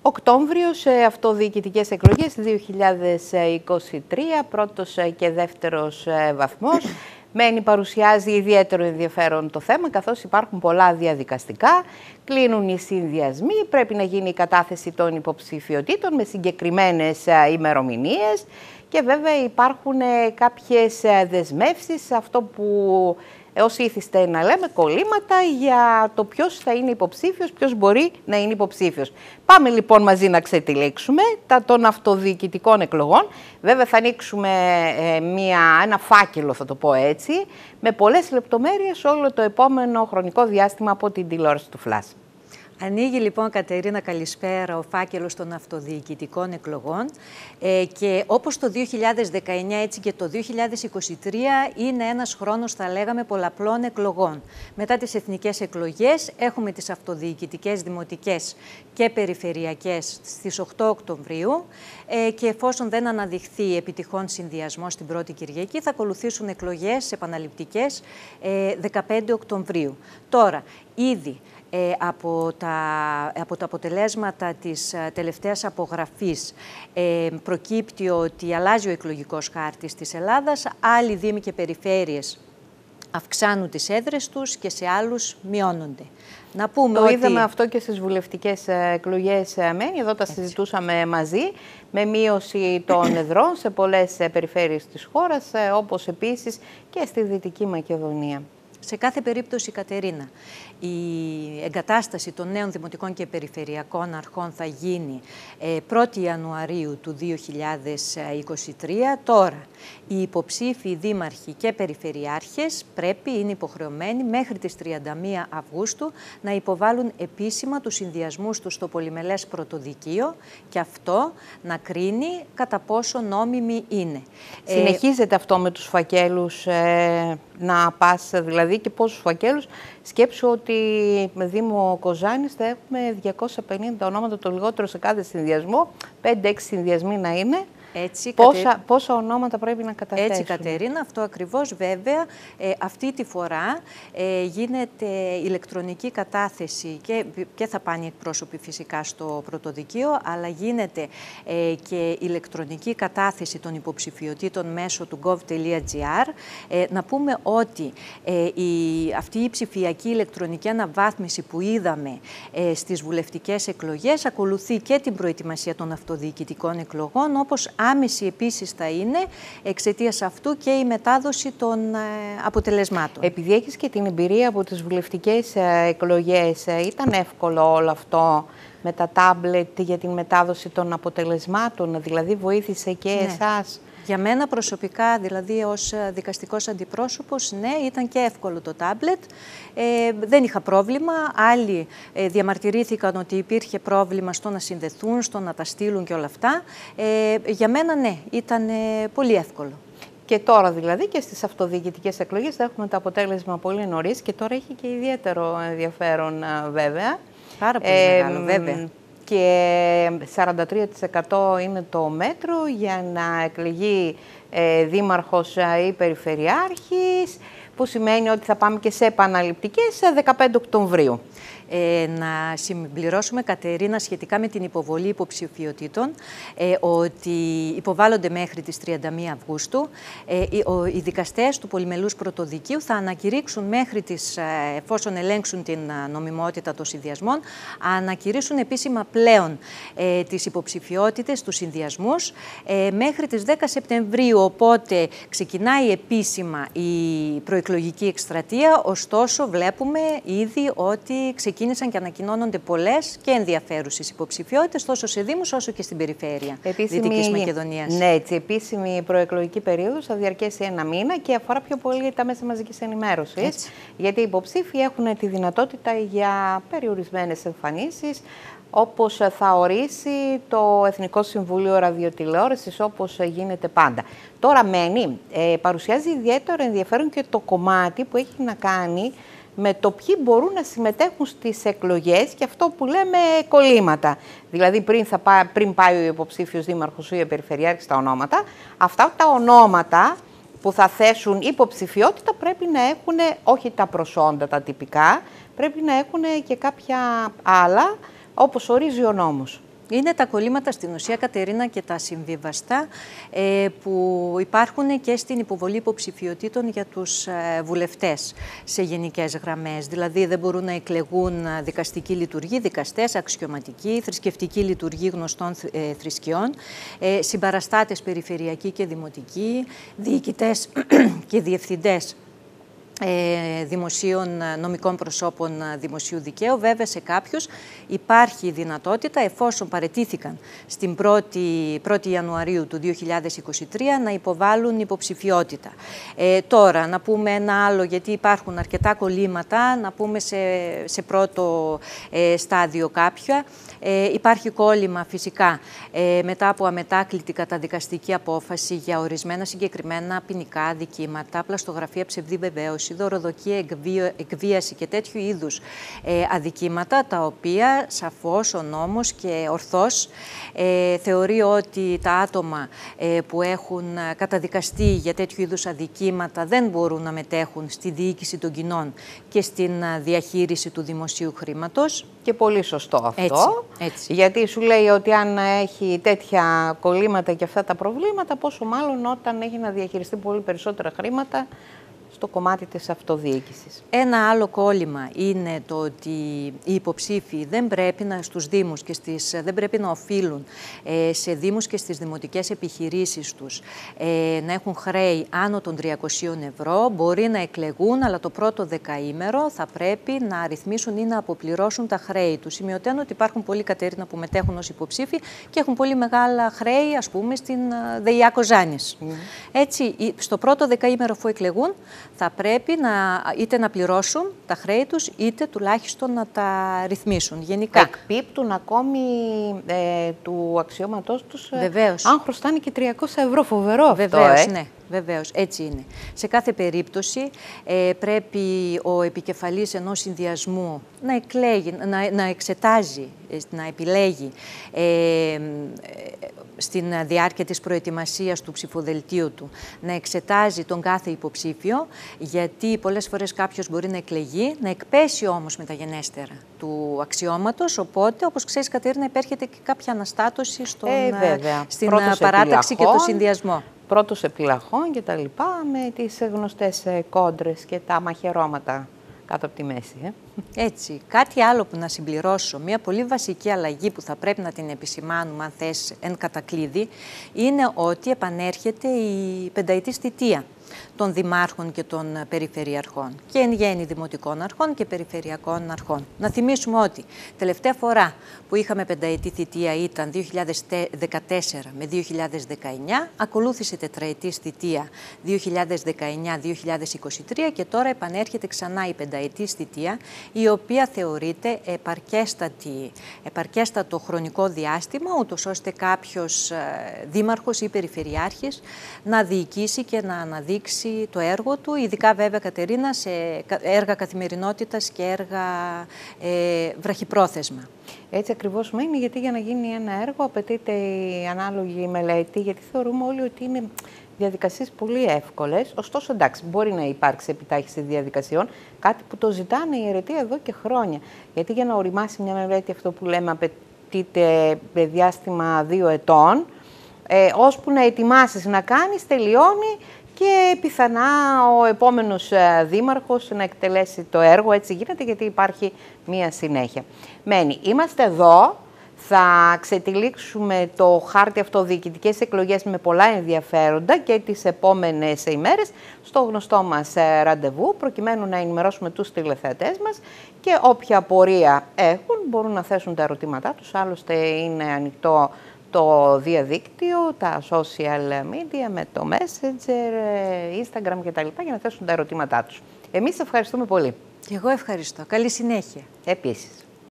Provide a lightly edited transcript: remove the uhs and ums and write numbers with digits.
Οκτώβριο σε αυτοδιοικητικές εκλογές 2023, πρώτος και δεύτερος βαθμός. Παρουσιάζει ιδιαίτερο ενδιαφέρον το θέμα, καθώς υπάρχουν πολλά διαδικαστικά, κλείνουν οι συνδυασμοί, πρέπει να γίνει η κατάθεση των υποψηφιωτήτων με συγκεκριμένες ημερομηνίες και βέβαια υπάρχουν κάποιες δεσμεύσεις, αυτό που όσοι ήθιστε να λέμε κολλήματα για το ποιος θα είναι υποψήφιος, ποιος μπορεί να είναι υποψήφιος. Πάμε λοιπόν μαζί να ξετυλίξουμε των αυτοδιοικητικών εκλογών. Βέβαια θα ανοίξουμε ένα φάκελο, θα το πω έτσι, με πολλές λεπτομέρειες όλο το επόμενο χρονικό διάστημα από την τηλεόραση του Flash. Ανοίγει λοιπόν, Κατερίνα, καλησπέρα, ο φάκελος των αυτοδιοικητικών εκλογών και όπως το 2019 έτσι και το 2023 είναι ένας χρόνος, θα λέγαμε, πολλαπλών εκλογών. Μετά τις εθνικές εκλογές έχουμε τις αυτοδιοικητικές, δημοτικές και περιφερειακές στις 8 Οκτωβρίου και εφόσον δεν αναδειχθεί επιτυχών συνδυασμός την πρώτη Κυριακή θα ακολουθήσουν εκλογές επαναληπτικές 15 Οκτωβρίου. Τώρα, ήδη από τα αποτελέσματα της τελευταίας απογραφής προκύπτει ότι αλλάζει ο εκλογικός χάρτης της Ελλάδας, άλλοι δήμοι και περιφέρειες αυξάνουν τις έδρες τους και σε άλλους μειώνονται. Να πούμε το είδαμε αυτό και στις βουλευτικές εκλογές εδώ τα συζητούσαμε μαζί, με μείωση των εδρών σε πολλές περιφέρειες της χώρας, όπως επίσης και στη Δυτική Μακεδονία. Σε κάθε περίπτωση, Κατερίνα, η εγκατάσταση των νέων δημοτικών και περιφερειακών αρχών θα γίνει 1η Ιανουαρίου του 2023. Τώρα, οι υποψήφοι δήμαρχοι και περιφερειάρχες είναι υποχρεωμένοι μέχρι τις 31 Αυγούστου να υποβάλουν επίσημα τους συνδυασμούς τους στο πολυμελές πρωτοδικείο και αυτό να κρίνει κατά πόσο νόμιμοι είναι. Συνεχίζεται αυτό με τους φακέλους να πας δηλαδή και πόσους φακέλους. Σκέψου ότι με Δήμο Κοζάνης θα έχουμε 250 ονόματα το λιγότερο σε κάθε συνδυασμό, 5-6 συνδυασμοί να είναι. Έτσι, πόσα ονόματα πρέπει να καταθέσουμε. Έτσι, Κατερίνα, αυτό ακριβώς βέβαια. Αυτή τη φορά γίνεται ηλεκτρονική κατάθεση και θα πάνε οι εκπρόσωποι φυσικά στο πρωτοδικείο, αλλά γίνεται και ηλεκτρονική κατάθεση των υποψηφιωτήτων μέσω του gov.gr. Να πούμε ότι αυτή η ψηφιακή ηλεκτρονική αναβάθμιση που είδαμε στις βουλευτικές εκλογές ακολουθεί και την προετοιμασία των αυτοδιοικητικών εκλογών, όπως άμεση επίσης θα είναι εξαιτίας αυτού και η μετάδοση των αποτελεσμάτων. Επειδή έχεις και την εμπειρία από τις βουλευτικές εκλογές, ήταν εύκολο όλο αυτό με τα τάμπλετ για την μετάδοση των αποτελεσμάτων, δηλαδή βοήθησε και εσάς? Για μένα προσωπικά, δηλαδή ως δικαστικός αντιπρόσωπος, ναι, ήταν και εύκολο το τάμπλετ. Δεν είχα πρόβλημα. Άλλοι διαμαρτυρήθηκαν ότι υπήρχε πρόβλημα στο να συνδεθούν, στο να τα στείλουν και όλα αυτά. Για μένα, ναι, ήταν πολύ εύκολο. Και τώρα δηλαδή και στις αυτοδιοικητικές εκλογές θα έχουμε το αποτέλεσμα πολύ νωρίς και τώρα έχει και ιδιαίτερο ενδιαφέρον βέβαια. Πάρα πολύ μεγάλο, βέβαια. Και 43% είναι το μέτρο για να εκλεγεί δήμαρχος ή περιφερειάρχης, που σημαίνει ότι θα πάμε και σε επαναληπτικές 15 Οκτωβρίου. Να συμπληρώσουμε, Κατερίνα, σχετικά με την υποβολή υποψηφιωτήτων, ότι υποβάλλονται μέχρι τις 31 Αυγούστου. Οι δικαστές του πολυμελούς πρωτοδικείου θα ανακηρύξουν μέχρι εφόσον ελέγξουν την νομιμότητα των συνδυασμών, ανακηρύσσουν επίσημα πλέον τις υποψηφιότητες, τους συνδυασμούς, μέχρι τις 10 Σεπτεμβρίου, οπότε ξεκινάει επίσημα η προεκλογική εκστρατεία, ωστόσο βλέπουμε ήδη ότι ξεκίνησαν και ανακοινώνονται πολλές και ενδιαφέρουσες υποψηφιότητες τόσο σε Δήμους όσο και στην περιφέρεια Δυτικής Μακεδονίας. Ναι, έτσι, επίσημη προεκλογική περίοδος θα διαρκέσει ένα μήνα και αφορά πιο πολύ τα μέσα μαζικής ενημέρωσης. Έτσι. Γιατί οι υποψήφοι έχουν τη δυνατότητα για περιορισμένες εμφανίσεις, όπως θα ορίσει το Εθνικό Συμβούλιο Ραδιοτηλεόρασης, όπως γίνεται πάντα. Τώρα παρουσιάζει ιδιαίτερο ενδιαφέρον και το κομμάτι που έχει να κάνει με το ποιοι μπορούν να συμμετέχουν στις εκλογές και αυτό που λέμε κολλήματα. Δηλαδή πριν πάει ο υποψήφιος δήμαρχος ή ο περιφερειάρχης τα ονόματα, αυτά τα ονόματα που θα θέσουν υποψηφιότητα πρέπει να έχουν όχι τα προσόντα τα τυπικά, πρέπει να έχουν και κάποια άλλα όπως ορίζει ο νόμος. Είναι τα κολλήματα στην ουσία, Κατερίνα, και τα συμβιβαστά που υπάρχουν και στην υποβολή υποψηφιωτήτων για τους βουλευτές σε γενικές γραμμές. Δηλαδή δεν μπορούν να εκλεγούν δικαστικοί λειτουργοί, δικαστές, αξιωματικοί, θρησκευτικοί λειτουργοί γνωστών θρησκειών, συμπαραστάτες περιφερειακοί και δημοτικοί, διοικητές και διευθυντές δημοσίων νομικών προσώπων δημοσίου δικαίου. Βέβαια, σε κάποιους υπάρχει η δυνατότητα, εφόσον παραιτήθηκαν στην 1η Ιανουαρίου του 2023, να υποβάλουν υποψηφιότητα. Τώρα, να πούμε ένα άλλο, γιατί υπάρχουν αρκετά κολλήματα, να πούμε σε πρώτο στάδιο κάποια. Υπάρχει κόλλημα φυσικά μετά από αμετάκλητη καταδικαστική απόφαση για ορισμένα συγκεκριμένα ποινικά αδικήματα, πλαστογραφία, ψευδή βεβαίωση, δωροδοκία, εκβίαση και τέτοιου είδους αδικήματα, τα οποία σαφώς ο νόμος και ορθώς θεωρεί ότι τα άτομα που έχουν καταδικαστεί για τέτοιου είδους αδικήματα δεν μπορούν να μετέχουν στη διοίκηση των κοινών και στην διαχείριση του δημοσίου χρήματος. Και πολύ σωστό αυτό, έτσι. Γιατί σου λέει ότι αν έχει τέτοια κολλήματα και αυτά τα προβλήματα, πόσο μάλλον όταν έχει να διαχειριστεί πολύ περισσότερα χρήματα στο κομμάτι της αυτοδιοίκησης. Ένα άλλο κόλλημα είναι το ότι οι υποψήφοι δεν πρέπει στους Δήμους και δεν πρέπει να οφείλουν σε Δήμους και στις δημοτικές επιχειρήσεις τους να έχουν χρέη άνω των 300 ευρώ. Μπορεί να εκλεγούν, αλλά το πρώτο δεκαήμερο θα πρέπει να αριθμίσουν ή να αποπληρώσουν τα χρέη τους. Σημειωτένω ότι υπάρχουν πολλοί, Κατερίνα, που μετέχουν ως υποψήφοι και έχουν πολύ μεγάλα χρέη, ας πούμε, στην ΔΕΙΑ Κοζάνης. Έτσι, στο πρώτο δεκαήμερο, αφού εκλεγούν, θα πρέπει είτε να πληρώσουν τα χρέη τους, είτε τουλάχιστον να τα ρυθμίσουν γενικά. Εκπίπτουν ακόμη του αξιώματός τους, βεβαίως, αν χρωστάνε και 300 ευρώ. Φοβερό βεβαίως, αυτό, ναι. Βεβαίως, έτσι είναι. Σε κάθε περίπτωση πρέπει ο επικεφαλής ενός συνδυασμού να εκλέγει, να εξετάζει, να επιλέγει στην διάρκεια της προετοιμασίας του ψηφοδελτίου του, να εξετάζει τον κάθε υποψήφιο, γιατί πολλές φορές κάποιος μπορεί να εκλεγεί, να εκπέσει όμως μεταγενέστερα του αξιώματος, οπότε, όπως ξέρεις, Κατερίνα, υπέρχεται και κάποια αναστάτωση στην παράταξη και το συνδυασμό. Πρώτος επιλαχών και τα λοιπά, με τις γνωστές κόντρες και τα μαχαιρώματα κάτω από τη μέση. Έτσι, κάτι άλλο που να συμπληρώσω, μια πολύ βασική αλλαγή που θα πρέπει να την επισημάνουμε, αν θες, εν κατακλείδη, είναι ότι επανέρχεται η πενταετής θητεία των δημάρχων και των περιφερειαρχών και εν γέννη δημοτικών αρχών και περιφερειακών αρχών. Να θυμίσουμε ότι τελευταία φορά που είχαμε πενταετή θητεία ήταν 2014 με 2019, ακολούθησε τετραετής θητεία 2019-2023 και τώρα επανέρχεται ξανά η πενταετής θητεία, η οποία θεωρείται επαρκέστατο χρονικό διάστημα, ούτως ώστε κάποιος δήμαρχος ή περιφερειάρχης να διοικήσει και να αναδείξει το έργο του, ειδικά βέβαια, Κατερίνα, σε έργα καθημερινότητας και έργα βραχυπρόθεσμα. Έτσι ακριβώς μένει, γιατί για να γίνει ένα έργο απαιτείται η ανάλογη μελέτη, γιατί θεωρούμε όλοι ότι είναι διαδικασίες πολύ εύκολες. Ωστόσο, εντάξει, μπορεί να υπάρξει επιτάχυνση διαδικασιών, κάτι που το ζητάνε οι αιρετοί εδώ και χρόνια. Γιατί για να οριμάσει μια μελέτη, αυτό που λέμε, απαιτείται διάστημα 2 ετών, ώσπου να ετοιμάσεις να κάνεις, τελειώνει και πιθανά ο επόμενος δήμαρχος να εκτελέσει το έργο. Έτσι γίνεται, γιατί υπάρχει μία συνέχεια. Μένει. Είμαστε εδώ. Θα ξετυλίξουμε το χάρτη αυτοδιοικητικές εκλογές με πολλά ενδιαφέροντα και τις επόμενες ημέρες στο γνωστό μας ραντεβού, προκειμένου να ενημερώσουμε τους τηλεθεατές μας και όποια απορία έχουν μπορούν να θέσουν τα ερωτήματά τους. Άλλωστε είναι ανοιχτό το διαδίκτυο, τα social media με το Messenger, Instagram κτλ. Για να θέσουν τα ερωτήματά τους. Εμείς ευχαριστούμε πολύ. Και εγώ ευχαριστώ. Καλή συνέχεια. Επίσης.